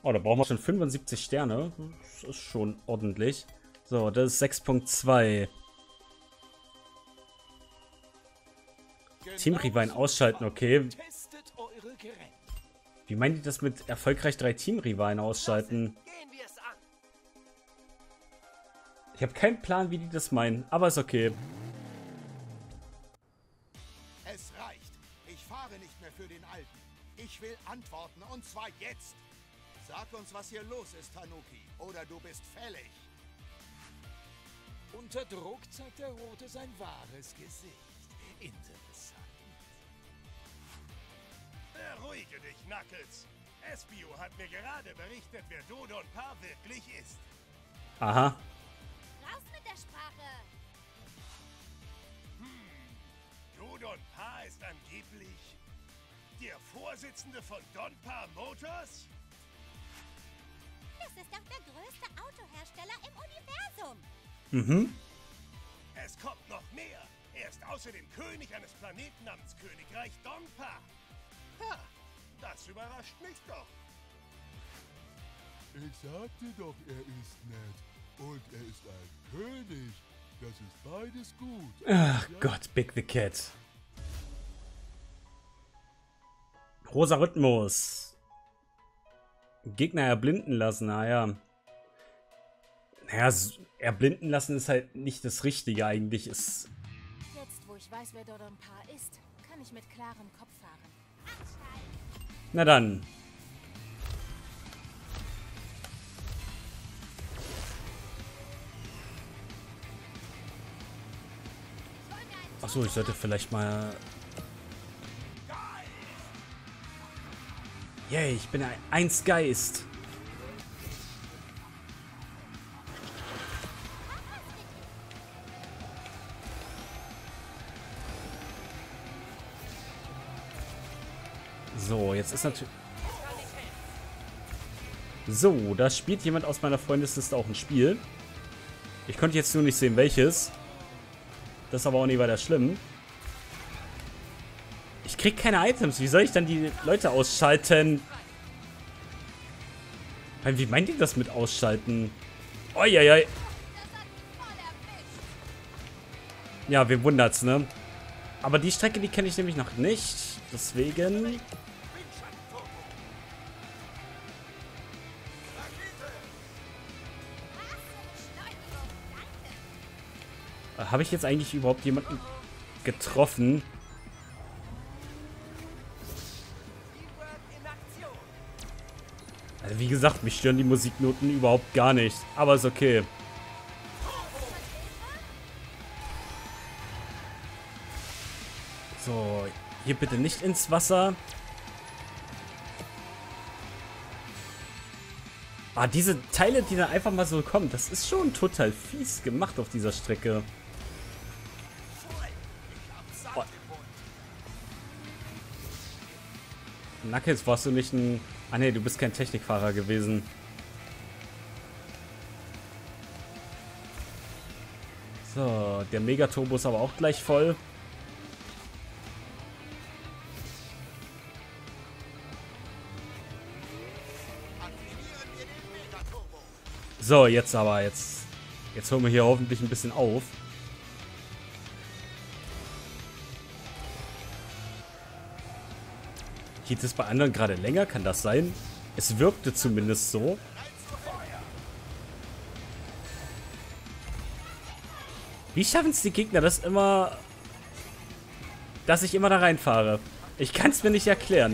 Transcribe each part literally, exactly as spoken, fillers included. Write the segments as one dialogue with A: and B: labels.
A: Oh, da brauchen wir schon fünfundsiebzig Sterne. Das ist schon ordentlich. So, das ist sechs Punkt zwei. Teamrivalen ausschalten, okay. Wie meint ihr das mit erfolgreich drei Teamrivalen ausschalten? Ich habe keinen Plan, wie die das meinen, aber ist okay.
B: Es reicht. Ich fahre nicht mehr für den Alten. Ich will Antworten, und zwar jetzt. Sag uns, was hier los ist, Tanuki, oder du bist fällig.
C: Unter Druck zeigt der Rote sein wahres Gesicht. Interessant.
D: Beruhige dich, Knuckles. Espio hat mir gerade berichtet, wer Dodon Paar wirklich ist.
A: Aha.
E: Raus mit der Sprache!
D: Hm. Dodon Paar ist angeblich der Vorsitzende von Donpar Motors?
E: Das ist doch der größte Autohersteller im Universum.
A: Mhm.
D: Es kommt noch mehr. Er ist außerdem König eines Planeten namens Königreich Donpar. Ha, das überrascht mich doch.
F: Ich sagte doch, er ist nett. Und er ist ein König. Das ist beides gut.
A: Ach Gott, Big the Cat. Rosa Rhythmus. Gegner erblinden lassen, naja. Naja, erblinden lassen ist halt nicht das Richtige eigentlich. Ist
G: Jetzt, wo ich weiß, wer Dodon Paar ist, kann ich mit klarem Kopf fahren.
A: Na dann. Achso, ich sollte vielleicht mal... Yay, ich bin ein Einsgeist. So, jetzt ist natürlich... So, da spielt jemand aus meiner Freundesliste auch ein Spiel. Ich konnte jetzt nur nicht sehen, welches. Das ist aber auch nicht weiter schlimm. Ich krieg keine Items. Wie soll ich dann die Leute ausschalten? Wie meint ihr das mit ausschalten? Uiuiui. Ja, wem wundert's, ne? Aber die Strecke, die kenne ich nämlich noch nicht. Deswegen... Habe ich jetzt eigentlich überhaupt jemanden getroffen? Also wie gesagt, mich stören die Musiknoten überhaupt gar nicht. Aber ist okay. So, hier bitte nicht ins Wasser. Ah, diese Teile, die dann einfach mal so kommen, das ist schon total fies gemacht auf dieser Strecke. Oh. Knuckles, warst du nicht ein... Ah ne, du bist kein Technikfahrer gewesen. So, der Megaturbo ist aber auch gleich voll. So, jetzt aber, jetzt... Jetzt holen wir hier hoffentlich ein bisschen auf. Geht es bei anderen gerade länger? Kann das sein? Es wirkte zumindest so. Wie schaffen es die Gegner, das immer... dass ich immer da reinfahre? Ich kann es mir nicht erklären.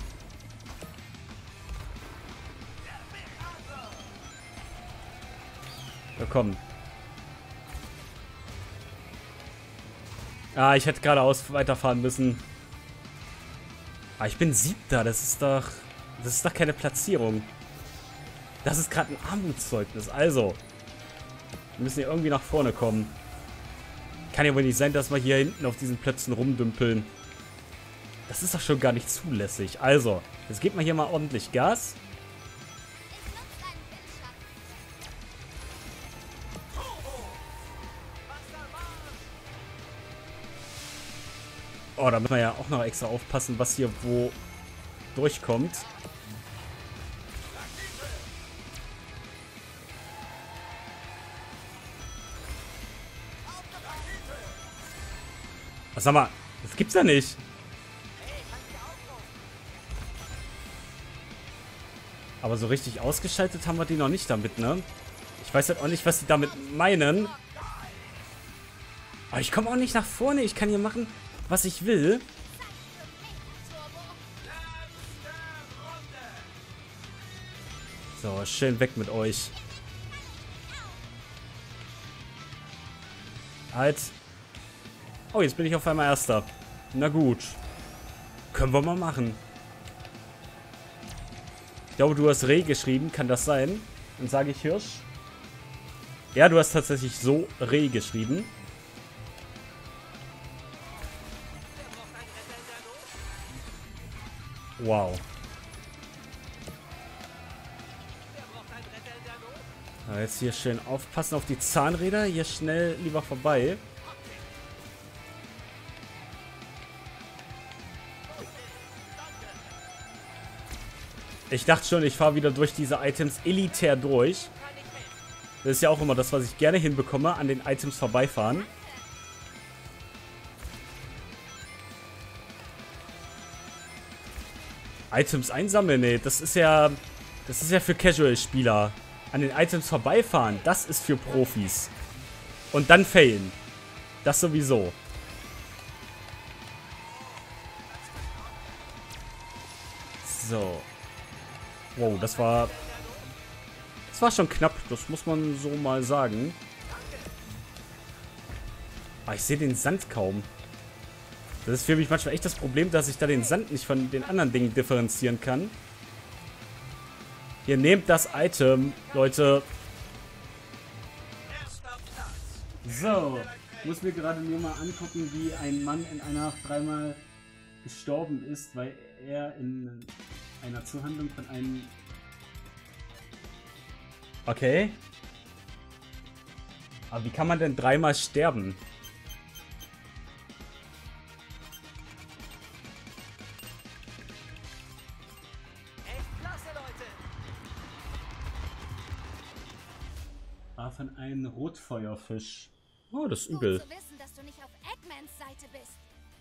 A: Ja, komm. Ah, ich hätte geradeaus weiterfahren müssen. Ah, ich bin Siebter. Das ist doch... Das ist doch keine Platzierung. Das ist gerade ein Armutszeugnis. Also. Wir müssen hier irgendwie nach vorne kommen. Kann ja wohl nicht sein, dass wir hier hinten auf diesen Plätzen rumdümpeln. Das ist doch schon gar nicht zulässig. Also, jetzt gebt mal hier mal ordentlich Gas. Oh, da muss man ja auch noch extra aufpassen, was hier wo durchkommt. Sag mal, das gibt's ja nicht. Aber so richtig ausgeschaltet haben wir die noch nicht damit, ne? Ich weiß halt auch nicht, was die damit meinen. Aber ich komme auch nicht nach vorne. Ich kann hier machen, was ich will. So, schön weg mit euch. Halt. Oh, jetzt bin ich auf einmal Erster. Na gut. Können wir mal machen. Ich glaube, du hast Reh geschrieben. Kann das sein? Dann sage ich Hirsch. Ja, du hast tatsächlich so Reh geschrieben. Wow. Ja, jetzt hier schön aufpassen auf die Zahnräder. Hier schnell lieber vorbei. Ich dachte schon, ich fahre wieder durch diese Items elitär durch. Das ist ja auch immer das, was ich gerne hinbekomme, an den Items vorbeifahren. Items einsammeln, nee, das ist ja, das ist ja für Casual-Spieler. An den Items vorbeifahren, das ist für Profis. Und dann failen. Das sowieso. So. Wow, das war... Das war schon knapp, das muss man so mal sagen. Aber ich sehe den Sand kaum. Das ist für mich manchmal echt das Problem, dass ich da den Sand nicht von den anderen Dingen differenzieren kann. Hier, nehmt das Item, Leute. So, ich muss mir gerade nur mal angucken, wie ein Mann in einer Nacht dreimal gestorben ist, weil er in einer Zuhandlung von einem... Okay. Aber wie kann man denn dreimal sterben? Ah, von einem Rotfeuerfisch. Oh, das ist übel.
E: Gut zu wissen, dass du nicht auf Eggmans Seite bist.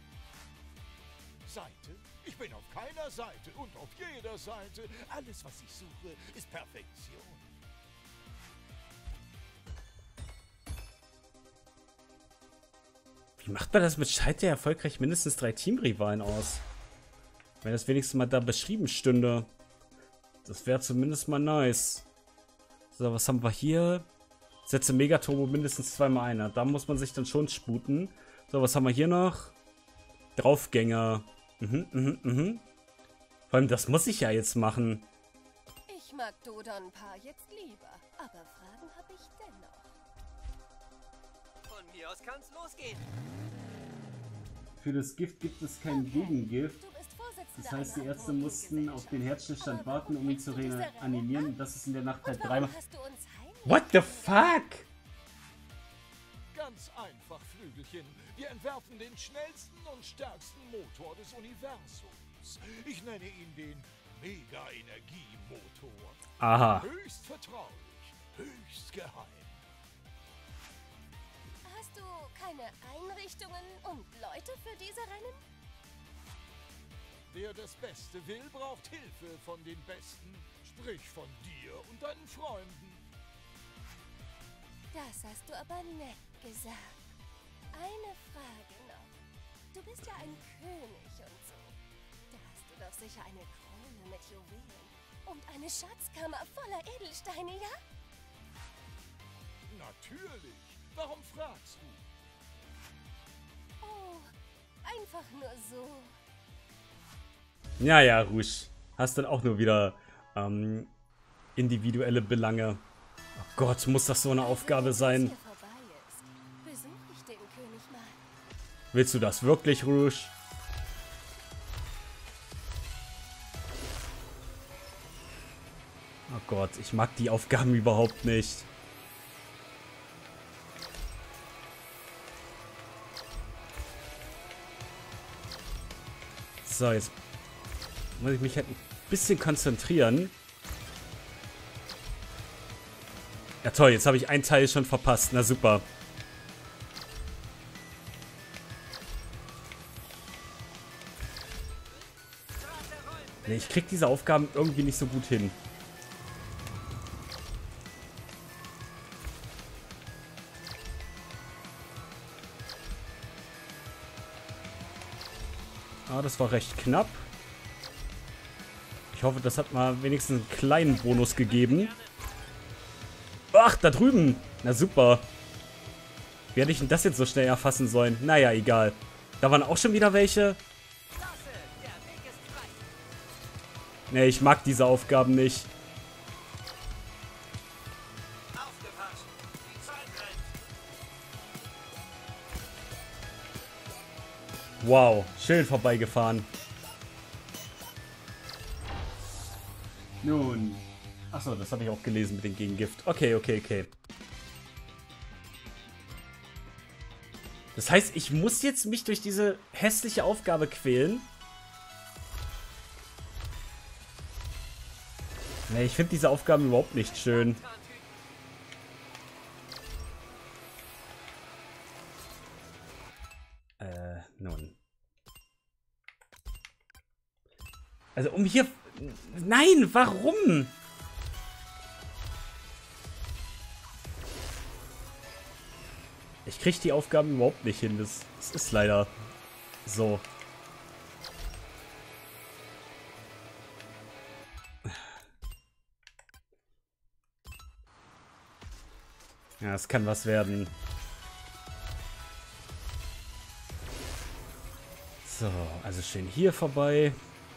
C: Seite? Ich bin auf keiner Seite und auf jeder Seite. Alles, was ich suche, ist Perfektion.
A: Wie macht man das mit Schalter erfolgreich mindestens drei Teamrivalen aus? Wenn das wenigstens mal da beschrieben stünde. Das wäre zumindest mal nice. So, was haben wir hier? Setze Megaturbo mindestens zweimal ein. Da muss man sich dann schon sputen. So, was haben wir hier noch? Draufgänger. Mhm, mhm, mhm. Vor allem, das muss ich ja jetzt machen.
H: Ich mag Dodonpa jetzt lieber, aber Fragen habe ich dennoch. Von mir aus kann's losgehen.
A: Für das Gift gibt es kein Gegengift.
H: Du bist Vorsitzender
A: Das heißt, die
H: einer
A: Ärzte mussten auf den Herzstillstand warten, um ihn zu reanimieren. Und das ist in der Nacht halt dreimal...
H: Hast du uns heimlich
A: What the fuck?
C: Ganz einfach, Flügelchen. Wir entwerfen den schnellsten und stärksten Motor des Universums. Ich nenne ihn den Mega-Energie-Motor.
A: Aha.
C: Höchst vertraulich, höchst geheim.
H: Hast du keine Einrichtungen und Leute für diese Rennen?
C: Wer das Beste will, braucht Hilfe von den Besten. Sprich von dir und deinen Freunden.
H: Das hast du aber nett gesagt. Eine Frage noch. Du bist ja ein König und so. Da hast du doch sicher eine Krone mit Juwelen und eine Schatzkammer voller Edelsteine, ja?
C: Natürlich. Warum fragst du?
H: Oh, einfach nur so.
A: Ja, ja, Rouge. Hast dann auch nur wieder ähm, individuelle Belange. Oh Gott, muss das so eine Aufgabe sein?
H: Hier vorbei ist, besuche ich den König mal.
A: Willst du das wirklich, Rouge? Oh Gott, ich mag die Aufgaben überhaupt nicht. So, jetzt muss ich mich halt ein bisschen konzentrieren. Ja toll, jetzt habe ich einen Teil schon verpasst. Na super. Nee, ich krieg diese Aufgaben irgendwie nicht so gut hin. Ah, das war recht knapp. Ich hoffe, das hat mal wenigstens einen kleinen Bonus gegeben. Ach, da drüben. Na super. Wie hätte ich denn das jetzt so schnell erfassen sollen? Naja, egal. Da waren auch schon wieder welche. Nee, ich mag diese Aufgaben nicht. Wow, schön vorbeigefahren. Nun. Achso, das habe ich auch gelesen mit dem Gegengift. Okay, okay, okay. Das heißt, ich muss jetzt mich durch diese hässliche Aufgabe quälen. Nee, ich finde diese Aufgaben überhaupt nicht schön. Äh, nun. Also um hier... Nein, warum? Ich kriege die Aufgaben überhaupt nicht hin. Das, das ist leider so. Ja, es kann was werden. So, also schön hier vorbei.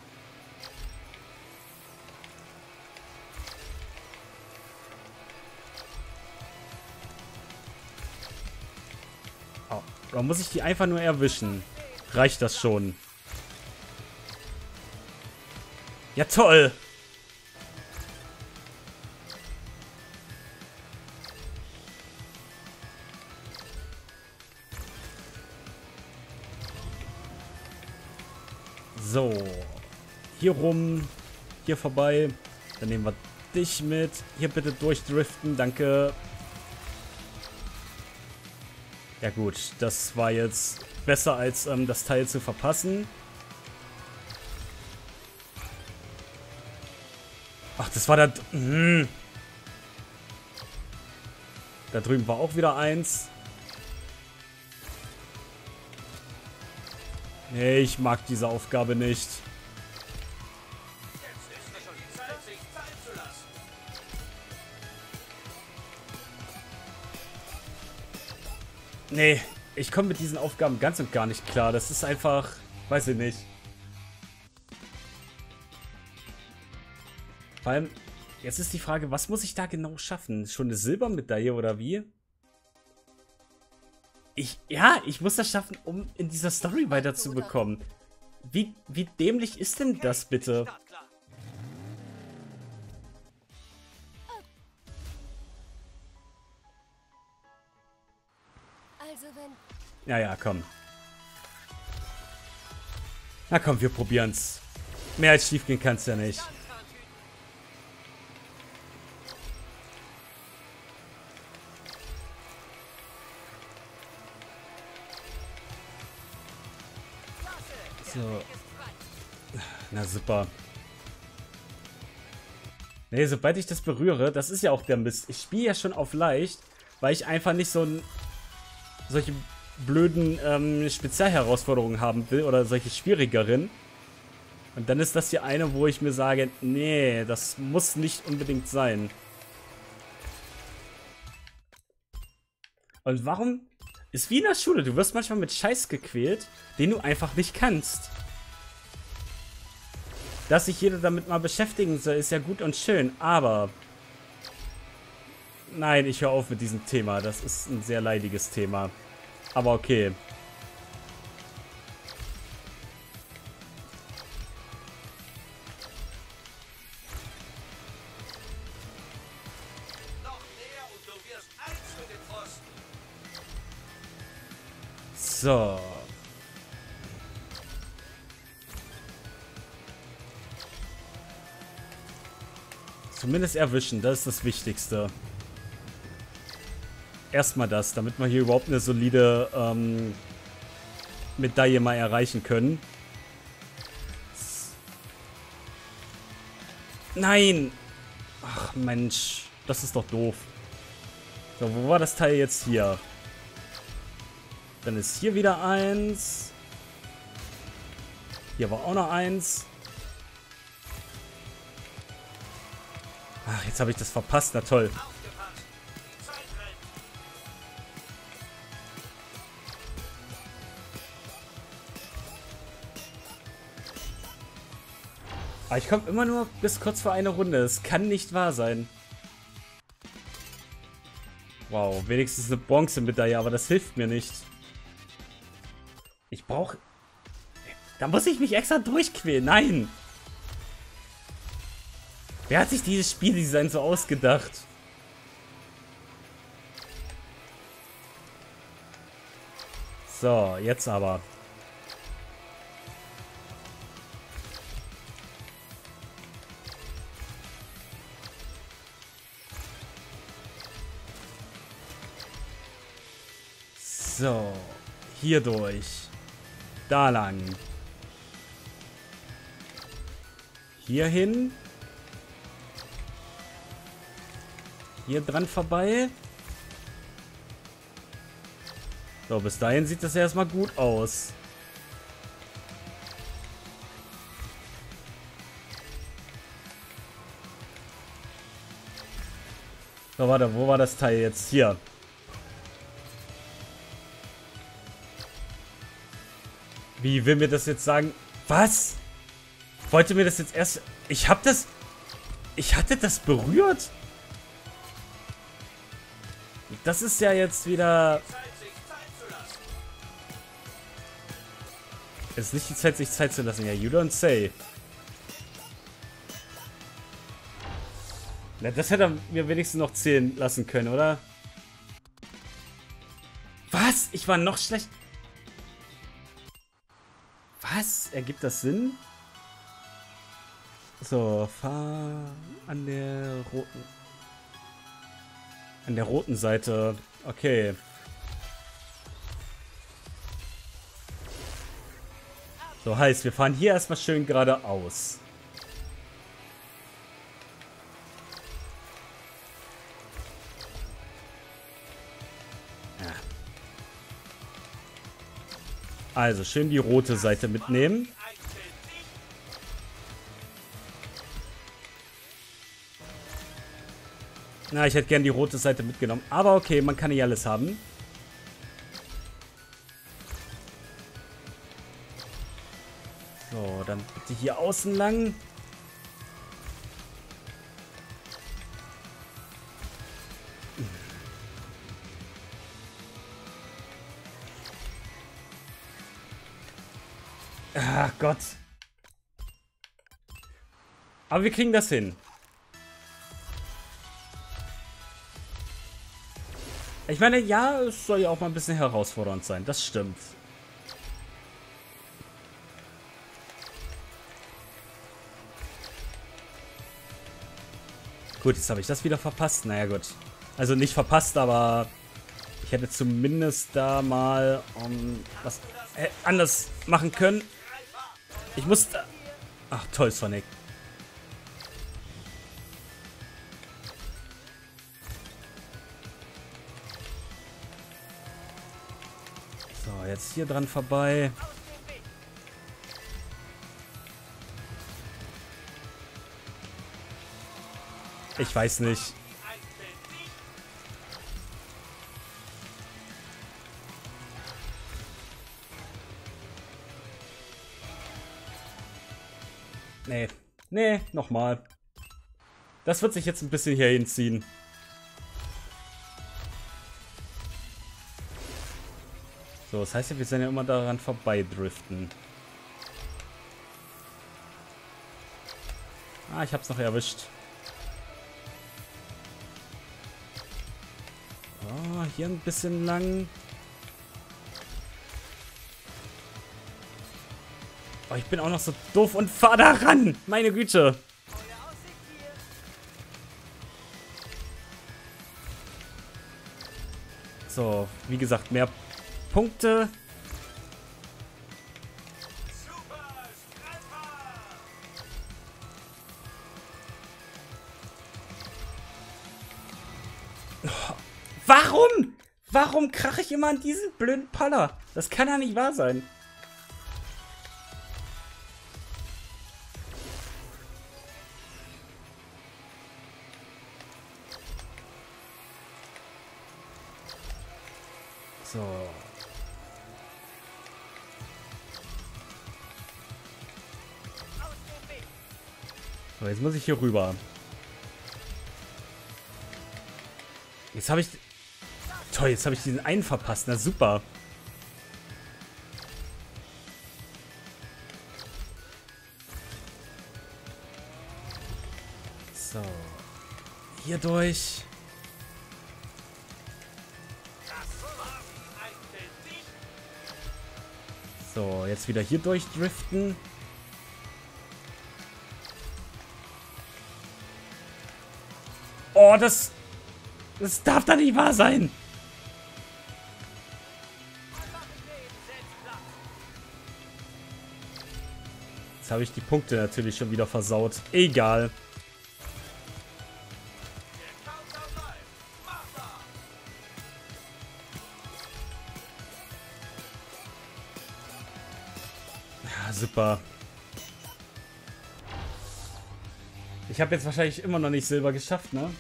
A: Oh, oder muss ich die einfach nur erwischen? Reicht das schon? Ja, toll! So, hier rum, hier vorbei, dann nehmen wir dich mit, hier bitte durchdriften, danke. Ja gut, das war jetzt besser als ähm, das Teil zu verpassen. Ach, das war da, hm. Da drüben war auch wieder eins. Nee, ich mag diese Aufgabe nicht. Nee, ich komme mit diesen Aufgaben ganz und gar nicht klar. Das ist einfach, weiß ich nicht. Vor allem, jetzt ist die Frage, was muss ich da genau schaffen? Schon eine Silbermedaille oder wie? Ich, ja, ich muss das schaffen, um in dieser Story weiterzubekommen. Wie, wie dämlich ist denn das bitte?
H: Also wenn...
A: Ja, ja, komm. Na komm, wir probieren's. Mehr als schief gehen kann's ja nicht. So. Na super. Nee, sobald ich das berühre, das ist ja auch der Mist. Ich spiele ja schon auf leicht, weil ich einfach nicht so ein, solche blöden ähm, Spezialherausforderungen haben will oder solche schwierigeren. Und dann ist das hier eine, wo ich mir sage, nee, das muss nicht unbedingt sein. Und warum... Ist wie in der Schule, du wirst manchmal mit Scheiß gequält, den du einfach nicht kannst. Dass sich jeder damit mal beschäftigen soll, ist ja gut und schön, aber... Nein, ich höre auf mit diesem Thema, das ist ein sehr leidiges Thema. Aber okay. So. Zumindest erwischen, das ist das Wichtigste. Erstmal das, damit wir hier überhaupt eine solide ähm, Medaille mal erreichen können. Nein! Ach, Mensch. Das ist doch doof. So, wo war das Teil jetzt hier? Dann ist hier wieder eins. Hier war auch noch eins. Ach, jetzt habe ich das verpasst. Na toll. Aber ich komme immer nur bis kurz vor einer Runde. Es kann nicht wahr sein. Wow, wenigstens eine Bronzemedaille, aber das hilft mir nicht. Ich brauche... Da muss ich mich extra durchquälen. Nein! Wer hat sich dieses Spieldesign so ausgedacht? So, jetzt aber. So, hier durch. Da lang. Hier hin. Hier dran vorbei. So, bis dahin sieht das ja erstmal gut aus. So, warte, wo war das Teil jetzt? Hier. Wie will mir das jetzt sagen? Was? Wollte mir das jetzt erst... Ich hab das... Ich hatte das berührt? Das ist ja jetzt wieder... Es ist nicht die Zeit, sich Zeit zu lassen. Ja, you don't say. Na, das hätte er mir wenigstens noch zählen lassen können, oder? Was? Ich war noch schlecht... Was? Ergibt das Sinn? So, fahr an der roten... An der roten Seite. Okay. So, heißt, wir fahren hier erstmal schön geradeaus. Ja. Also, schön die rote Seite mitnehmen. Na, ich hätte gern die rote Seite mitgenommen. Aber okay, man kann nicht alles haben. So, dann bitte hier außen lang. Ach Gott. Aber wir kriegen das hin. Ich meine, ja, es soll ja auch mal ein bisschen herausfordernd sein. Das stimmt. Gut, jetzt habe ich das wieder verpasst. Naja, gut. Also nicht verpasst, aber ich hätte zumindest da mal um, was äh, anders machen können. Ich musste... Ach, toll, Sonic. So, jetzt hier dran vorbei. Ich weiß nicht. Nee. Nee, nochmal. Das wird sich jetzt ein bisschen hier hinziehen. So, das heißt ja, wir sind ja immer daran vorbeidriften. Ah, ich hab's noch erwischt. Oh, hier ein bisschen lang. Oh, ich bin auch noch so doof und fahr da ran. Meine Güte. So, wie gesagt, mehr Punkte. Warum? Warum krache ich immer an diesen blöden Paller? Das kann ja nicht wahr sein. So. So, jetzt muss ich hier rüber. Jetzt habe ich... Toll, jetzt habe ich diesen einen verpasst. Na super. So. Hier durch. So, jetzt wieder hier durchdriften. Oh, das... Das darf doch nicht wahr sein. Jetzt habe ich die Punkte natürlich schon wieder versaut. Egal. Ja, super. Ich habe jetzt wahrscheinlich immer noch nicht Silber geschafft, ne?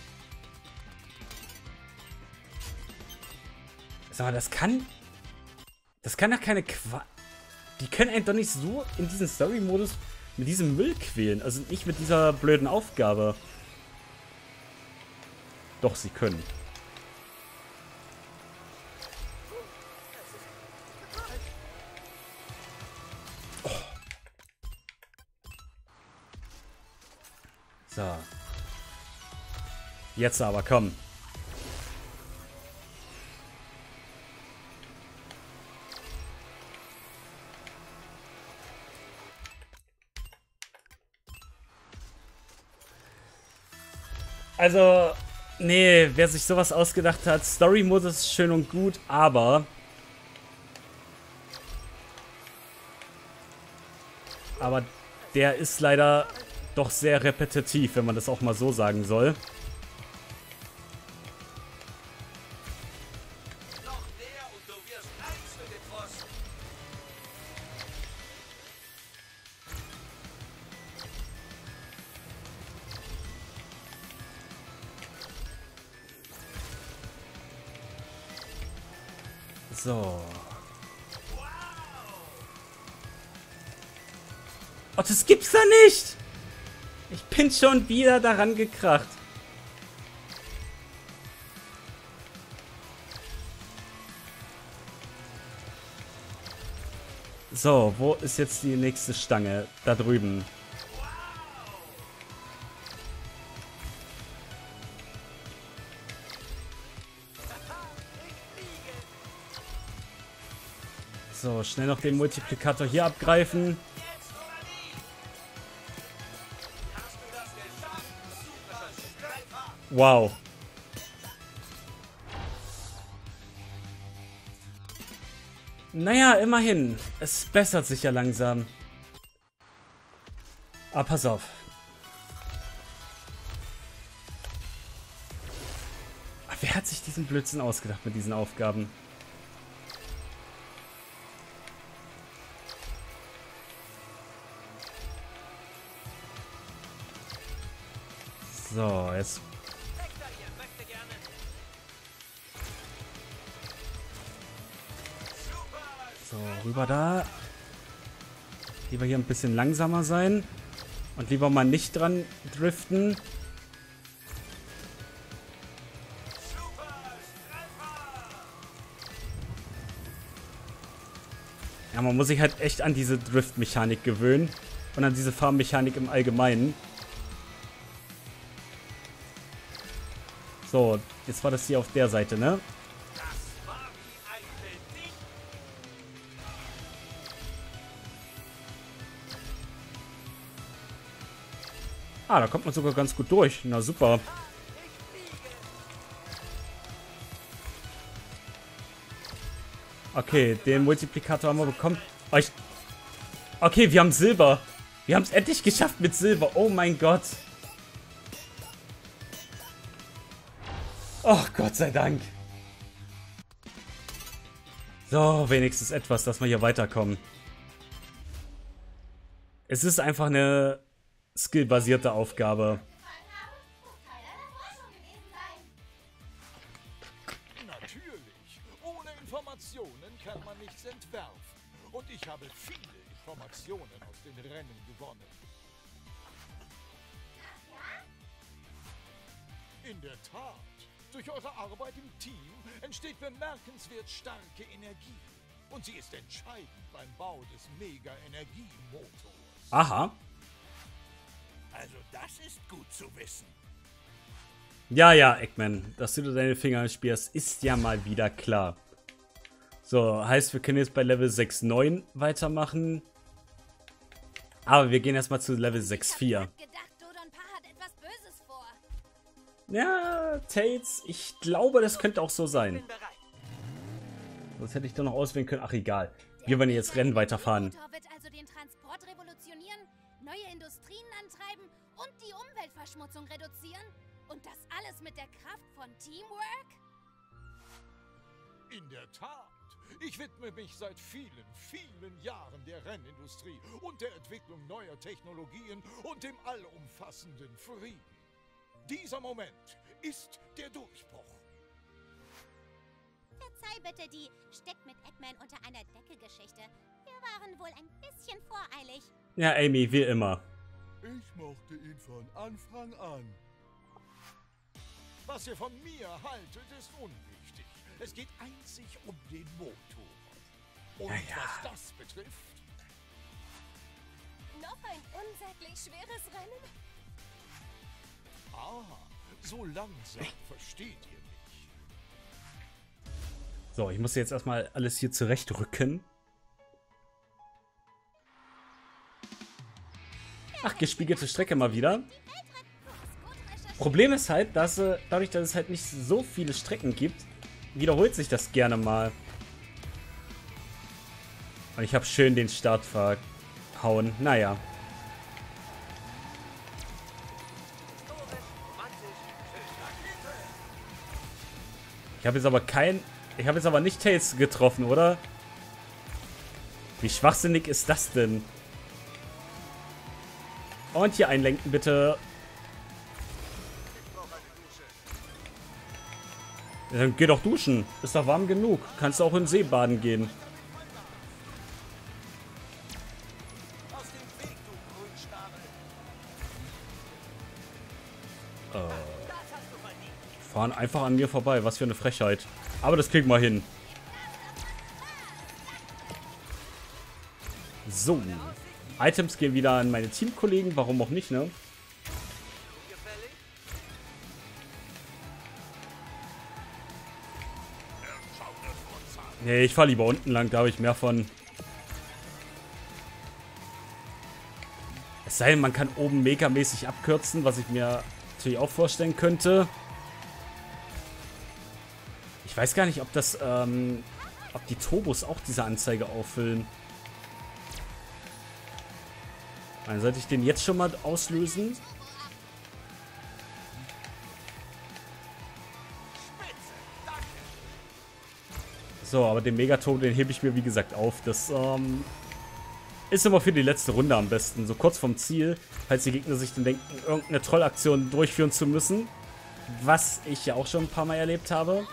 A: Sag mal, das kann... Das kann doch keine Qua... Die können einen doch nicht so in diesen Story-Modus mit diesem Müll quälen. Also nicht mit dieser blöden Aufgabe. Doch, sie können. Oh. So. Jetzt aber, komm. Also, nee, wer sich sowas ausgedacht hat, Story-Modus ist schön und gut, aber... Aber der ist leider doch sehr repetitiv, wenn man das auch mal so sagen soll. So. Oh, das gibt's da nicht! Ich bin schon wieder daran gekracht. So, wo ist jetzt die nächste Stange? Da drüben. So, schnell noch den Multiplikator hier abgreifen. Wow. Naja, immerhin. Es bessert sich ja langsam. Aber pass auf. Wer hat sich diesen Blödsinn ausgedacht mit diesen Aufgaben? So, jetzt... So, rüber da. Lieber hier ein bisschen langsamer sein. Und lieber mal nicht dran driften. Ja, man muss sich halt echt an diese Drift-Mechanik gewöhnen. Und an diese Fahrmechanik im Allgemeinen. So, jetzt war das hier auf der Seite, ne? Ah, da kommt man sogar ganz gut durch. Na super. Okay, den Multiplikator haben wir bekommen. Oh, ich okay, wir haben Silber. Wir haben es endlich geschafft mit Silber. Oh mein Gott. Oh, Gott sei Dank. So, wenigstens etwas, dass wir hier weiterkommen. Es ist einfach eine skillbasierte Aufgabe.
C: Natürlich. Ohne Informationen kann man nichts entwerfen. Und ich habe viele Informationen aus den Rennen gewonnen. In der Tat. Durch eure Arbeit im Team entsteht bemerkenswert starke Energie. Und sie ist entscheidend beim Bau des Mega-Energiemotors.
A: Aha.
B: Also das ist gut zu wissen.
A: Ja, ja, Eggman, dass du deine Finger spielst, ist ja mal wieder klar. So, heißt, wir können jetzt bei Level sechs Punkt neun weitermachen. Aber wir gehen erstmal zu Level sechs Punkt vier. Ja, Tails, ich glaube, das könnte auch so sein. Sonst hätte ich doch noch auswählen können. Ach, egal. Wir wollen jetzt Rennen weiterfahren.
E: Der wird also den Transport revolutionieren, neue Industrien antreiben und die Umweltverschmutzung reduzieren? Und das alles mit der Kraft von Teamwork?
C: In der Tat. Ich widme mich seit vielen, vielen Jahren der Rennindustrie und der Entwicklung neuer Technologien und dem allumfassenden Frieden. Dieser Moment ist der Durchbruch.
E: Verzeih bitte die Steck mit Eggman unter einer Decke-Geschichte. Wir waren wohl ein bisschen voreilig.
A: Ja, Amy, wie immer.
F: Ich mochte ihn von Anfang an.
C: Was ihr von mir haltet, ist unwichtig. Es geht einzig um den Motor. Und
A: ja, ja.
C: was das betrifft...
H: Noch ein unsäglich schweres Rennen?
C: Ah, so langsam versteht ihr mich.
A: So, ich muss jetzt erstmal alles hier zurechtrücken. Ach, gespiegelte Strecke mal wieder. Problem ist halt, dass äh, dadurch, dass es halt nicht so viele Strecken gibt, wiederholt sich das gerne mal. Und ich habe schön den Start verhauen. Naja. Ich habe jetzt aber kein... Ich habe jetzt aber nicht Tails getroffen, oder? Wie schwachsinnig ist das denn? Und hier einlenken, bitte. Ja, dann geh doch duschen. Ist doch warm genug. Kannst du auch in den See baden gehen. Fahren einfach an mir vorbei. Was für eine Frechheit. Aber das kriegen wir hin. So. Items gehen wieder an meine Teamkollegen. Warum auch nicht, ne? Nee, ich fahre lieber unten lang. Da habe ich mehr von. Es sei denn, man kann oben megamäßig abkürzen, was ich mir natürlich auch vorstellen könnte. Ich weiß gar nicht, ob das, ähm, ob die Turbos auch diese Anzeige auffüllen. Dann sollte ich den jetzt schon mal auslösen. So, aber den Megaturbo, den hebe ich mir wie gesagt auf. Das, ähm, ist immer für die letzte Runde am besten. So kurz vorm Ziel, falls die Gegner sich dann denken, irgendeine Trollaktion durchführen zu müssen. Was ich ja auch schon ein paar Mal erlebt habe.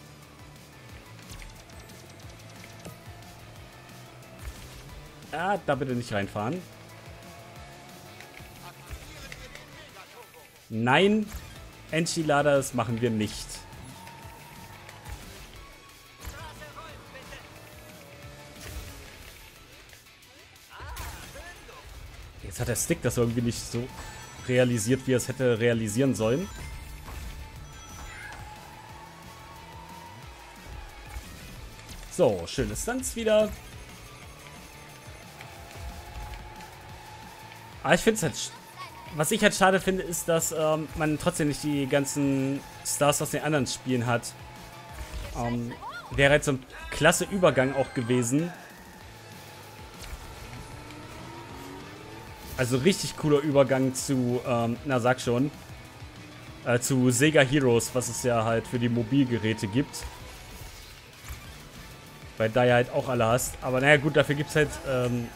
A: Ah, da bitte nicht reinfahren. Nein, Enchilada, das machen wir nicht. Jetzt hat der Stick das irgendwie nicht so realisiert, wie er es hätte realisieren sollen. So, schöne Stunts wieder. Aber ich finde es halt... Was ich halt schade finde, ist, dass ähm, man trotzdem nicht die ganzen Stars aus den anderen Spielen hat. Ähm, wäre halt so ein klasse Übergang auch gewesen. Also richtig cooler Übergang zu, ähm, na sag schon, äh, zu Sega Heroes, was es ja halt für die Mobilgeräte gibt. Weil da ja halt auch alle hast. Aber naja gut, dafür gibt es halt ähm,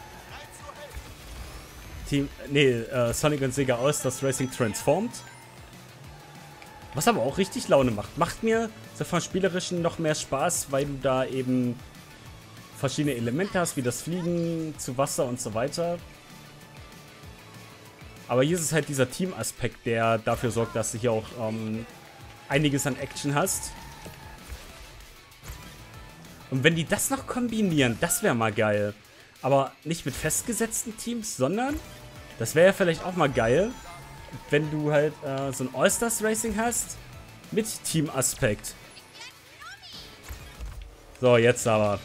A: Team, nee, äh, Sonic und Sega All-Stars Racing Transformed. Was aber auch richtig Laune macht. Macht mir so vom Spielerischen noch mehr Spaß, weil du da eben verschiedene Elemente hast, wie das Fliegen zu Wasser und so weiter. Aber hier ist es halt dieser Team-Aspekt, der dafür sorgt, dass du hier auch ähm, einiges an Action hast. Und wenn die das noch kombinieren, das wäre mal geil. Aber nicht mit festgesetzten Teams, sondern das wäre ja vielleicht auch mal geil, wenn du halt äh, so ein All-Stars Racing hast mit Team-Aspekt. So, jetzt aber.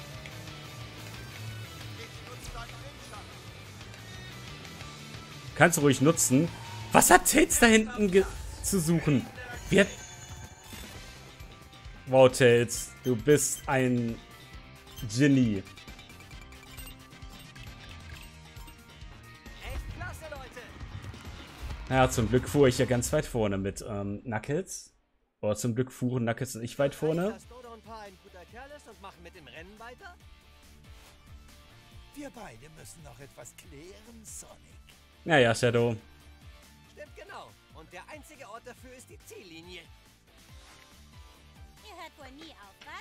A: Kannst du ruhig nutzen. Was hat Tails da hinten zu suchen? Wir wow, Tails, du bist ein Genie. Ja, zum Glück fuhr ich ja ganz weit vorne mit ähm, Knuckles. Oder zum Glück fuhren Knuckles und ich weit vorne.
B: Wir beide müssen noch etwas klären, Sonic.
A: Naja, Shadow.
I: Stimmt genau. Und der einzige Ort dafür ist die Ziellinie.
E: Ihr hört wohl nie auf, was?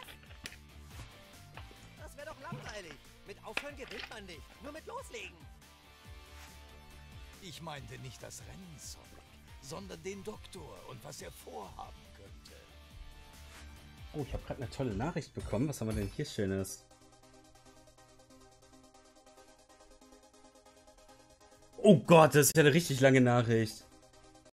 I: Das wäre doch langweilig. Mit Aufhören gewinnt man nicht. Nur mit Loslegen.
B: Ich meinte nicht das Rennen, Sonic, sondern den Doktor und was er vorhaben könnte.
A: Oh, ich habe gerade eine tolle Nachricht bekommen. Was haben wir denn hier Schönes? Oh Gott, das ist ja eine richtig lange Nachricht.